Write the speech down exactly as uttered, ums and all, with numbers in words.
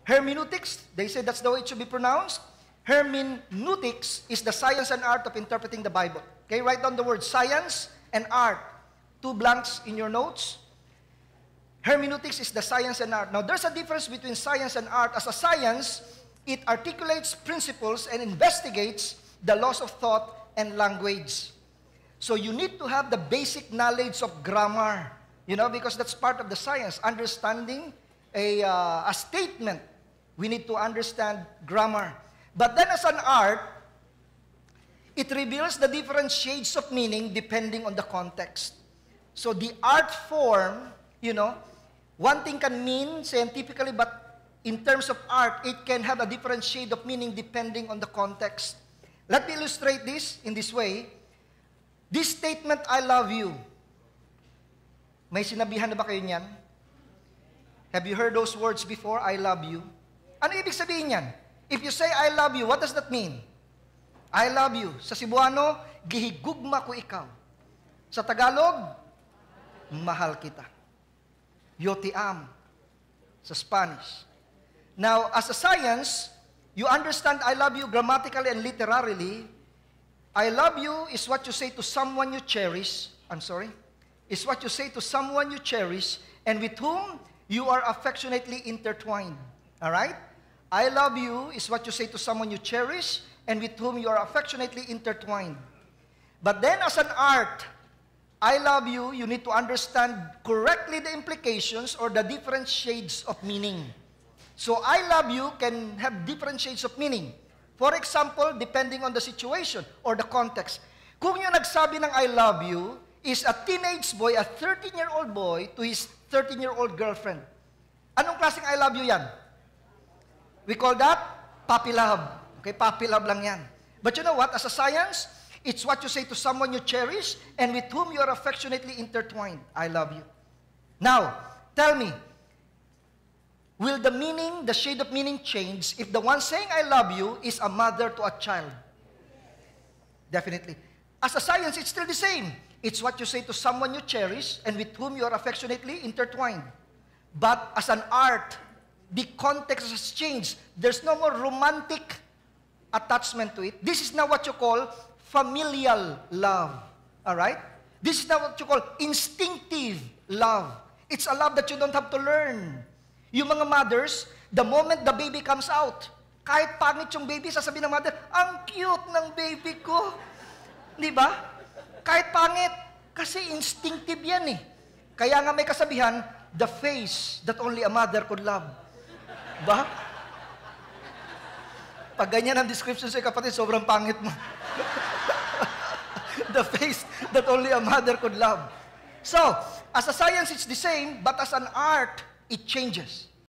Hermeneutics, they say that's the way it should be pronounced. Hermeneutics is the science and art of interpreting the Bible. Okay, write down the word science and art. Two blanks in your notes. Hermeneutics is the science and art. Now, there's a difference between science and art. As a science, it articulates principles and investigates the laws of thought and language. So you need to have the basic knowledge of grammar, you know, because that's part of the science. Understanding a, uh, a statement, we need to understand grammar. But then as an art, it reveals the different shades of meaning depending on the context. So the art form, you know, one thing can mean scientifically, but in terms of art, it can have a different shade of meaning depending on the context. Let me illustrate this in this way. This statement, I love you. May sinabihan na ba kayo niyan? Have you heard those words before? I love you. Ano ibig sabihin niyan? If you say, I love you, what does that mean? I love you. Sa Cebuano, gihigugma ko ikaw. Sa Tagalog, mahal kita. Yo te amo. Sa Spanish. Now, as a science, you understand I love you grammatically and literarily. I love you is what you say to someone you cherish. I'm sorry. Is what you say to someone you cherish and with whom you are affectionately intertwined. All right? I love you is what you say to someone you cherish and with whom you are affectionately intertwined. But then as an art, I love you, you need to understand correctly the implications or the different shades of meaning. So I love you can have different shades of meaning. For example, depending on the situation or the context. Kung yung nagsabi ng I love you is a teenage boy, a thirteen-year-old boy to his thirteen-year-old girlfriend. Anong klaseng I love you yan? We call that puppy love. Okay, puppy love lang yan. But you know what? As a science, it's what you say to someone you cherish and with whom you are affectionately intertwined. I love you. Now, tell me, will the meaning, the shade of meaning change if the one saying I love you is a mother to a child? Definitely. As a science, it's still the same. It's what you say to someone you cherish and with whom you are affectionately intertwined. But as an art, the context has changed. There's no more romantic attachment to it. This is now what you call familial love. All right? This is now what you call instinctive love. It's a love that you don't have to learn. Yung mga mothers, the moment the baby comes out, kahit pangit yung baby, sasabihin ng mother, ang cute ng baby ko. Di ba? Kahit pangit. Kasi instinctive yan eh. Kaya nga may kasabihan, the face that only a mother could love. Ba? Pag ganyan ang description sa kapatid, sobrang pangit mo. The face that only a mother could love. So, as a science, it's the same, but as an art, it changes.